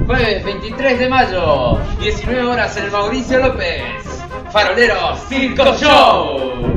Jueves 23 de mayo, 19 horas en el Mauricio López. Faroleros Circo Show.